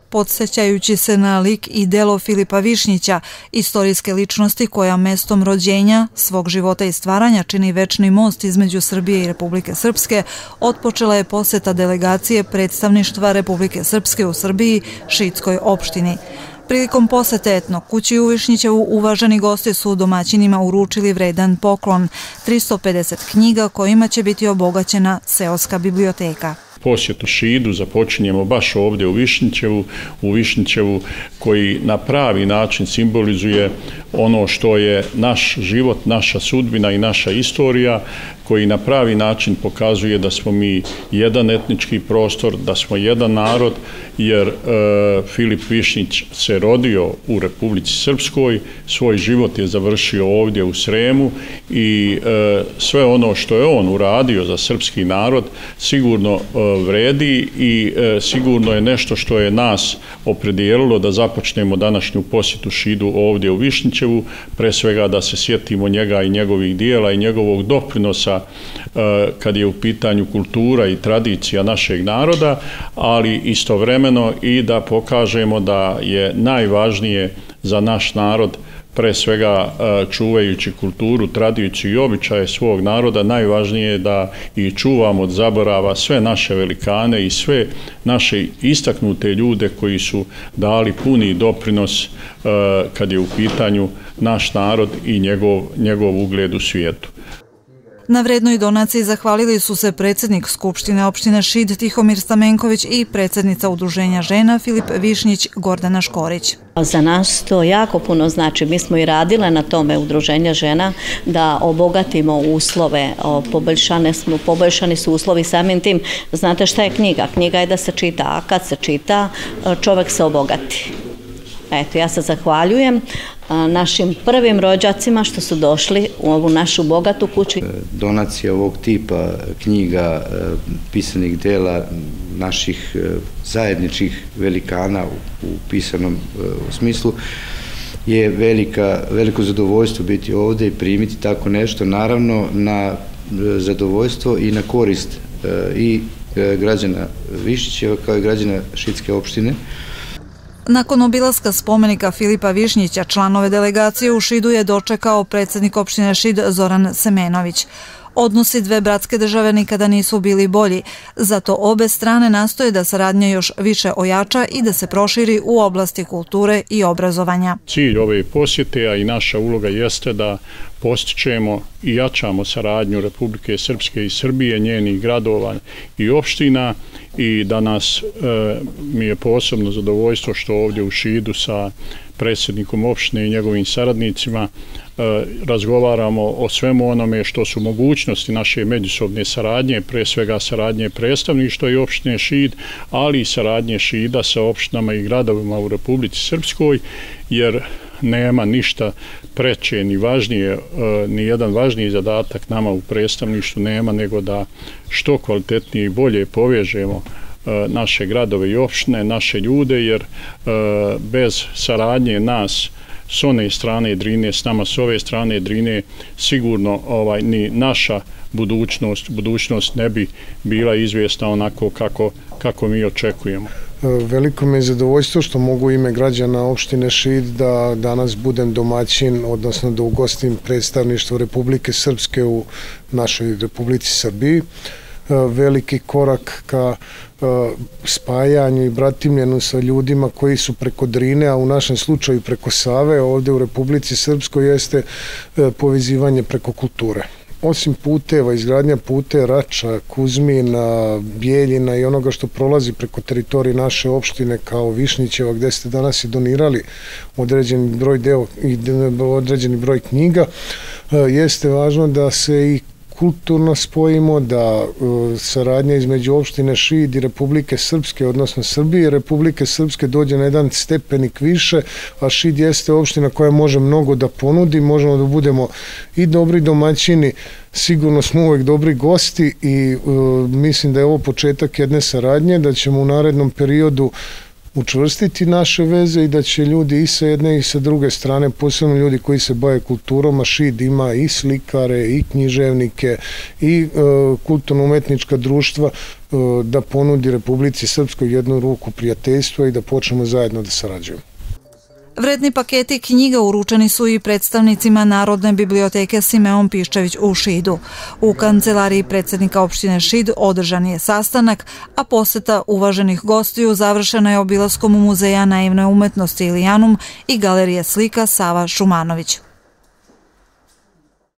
podsjećajući se na lik i delo Filipa Višnjića, istorijske ličnosti koja mestom rođenja, svog života i stvaranja čini večni most između Srbije i Republike Srpske, otpočela je poseta delegacije predstavništva Republike Srpske u Srbiji Šidskoj opštini. Prilikom posete etno kući u Višnjićevu uvaženi gosti su domaćinima uručili vredan poklon, 350 knjiga kojima će biti obogaćena seoska biblioteka. Posjetu Šidu započinjemo baš ovdje u Višnjićevu koji na pravi način simbolizuje ono što je naš život, naša sudbina i naša istorija, koji na pravi način pokazuje da smo mi jedan etnički prostor, da smo jedan narod, jer Filip Višnjić se rodio u Republici Srpskoj, svoj život je završio ovdje u Sremu i sve ono što je on uradio za srpski narod sigurno vredi i sigurno je nešto što je nas opredijelilo da započnemo današnju posjetu Šidu ovdje u Višnjićevu, pre svega da se sjetimo njega i njegovih dijela i njegovog doprinosa kad je u pitanju kultura i tradicija našeg naroda, ali istovremeno i da pokažemo da je najvažnije za naš narod, pre svega čuvajući kulturu, tradiciju i običaje svog naroda, najvažnije je da i čuvamo od zaborava sve naše velikane i sve naše istaknute ljude koji su dali puni doprinos kad je u pitanju naš narod i njegov ugled u svijetu. Na vrednoj donaciji zahvalili su se predsjednik Skupštine opštine Šid Tihomir Stamenković i predsjednica Udruženja žena Filip Višnjić Gordana Škorić. Za nas to jako puno znači. Mi smo i radile na tome Udruženja žena da obogatimo uslove, poboljšani su uslovi samim tim. Znate šta je knjiga? Knjiga je da se čita, a kad se čita čovjek se obogati. Eto, ja se zahvaljujem našim prvim rođacima što su došli u ovu našu bogatu kuću. Donacija ovog tipa knjiga, pisanih dela naših zajedničkih velikana u pisanom smislu je veliko zadovoljstvo biti ovdje i primiti tako nešto, naravno na zadovoljstvo i na korist i građana Višnjićeva kao i građana Šidske opštine. Nakon obilaska spomenika Filipa Višnjića, članove delegacije u Šidu je dočekao predsjednik opštine Šid Zoran Semenović. Odnosi dve bratske države nikada nisu bili bolji, zato obe strane nastoje da saradnja još više ojača i da se proširi u oblasti kulture i obrazovanja. Cilj ove posjete, a i naša uloga jeste da postičemo i jačamo saradnju Republike Srpske i Srbije, njenih gradova i opština i da nas mi je posebno zadovoljstvo što ovdje u Šidu sa predsjednikom opštine i njegovim saradnicima razgovaramo o svemu onome što su mogućnosti naše međusobne saradnje, pre svega saradnje predstavništva i opštine Šid, ali i saradnje Šida sa opštinama i gradovima u Republici Srpskoj, jer nema ništa preče ni važnije, ni jedan važniji zadatak nama u predstavništvu nema nego da što kvalitetnije i bolje povežemo naše gradove i opštine, naše ljude, jer bez saradnje nas s one strane Drine, s nama s ove strane Drine, sigurno ni naša budućnost ne bi bila izvjesna onako kako mi očekujemo. Veliko mi je zadovoljstvo što mogu u ime građana opštine Šid da danas budem domaćin, odnosno da ugostim predstavništvo Republike Srpske u našoj Republici Srbiji. Veliki korak ka spajanju i bratimljenu sa ljudima koji su preko Drine, a u našem slučaju preko Save, ovdje u Republici Srpskoj jeste povezivanje preko kulture. Osim puteva, izgradnja pute Rača, Kuzmina, Bijeljina i onoga što prolazi preko teritorije naše opštine kao Višnjićeva, gdje ste danas i donirali određeni broj knjiga, jeste važno da se i kulturno spojimo, da saradnja između opštine Šid i Republike Srpske, odnosno Srbije i Republike Srpske dođe na jedan stepenik više, a Šid jeste opština koja može mnogo da ponudi, možemo da budemo i dobri domaćini, sigurno smo uvek dobri gosti i mislim da je ovo početak jedne saradnje, da ćemo u narednom periodu učvrstiti naše veze i da će ljudi i sa jedne i sa druge strane, posebno ljudi koji se bave kulturom, a Šid ima i slikare i književnike i kulturno-umetnička društva, da ponudi Republici Srpskoj jednu ruku prijateljstva i da počnemo zajedno da sarađujemo. Vredni paketi knjiga uručeni su i predstavnicima Narodne biblioteke Simeon Piščević u Šidu. U kancelariji predsjednika opštine Šid održan je sastanak, a poseta uvaženih gostiju završena je obilaskom Muzeja naivne umetnosti Ilijanum i galerije slika Sava Šumanović.